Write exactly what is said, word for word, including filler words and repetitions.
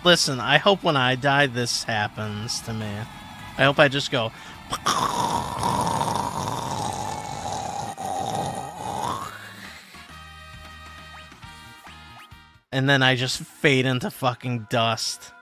Listen, I hope when I die this happens to me. I hope I just go... and then I just fade into fucking dust.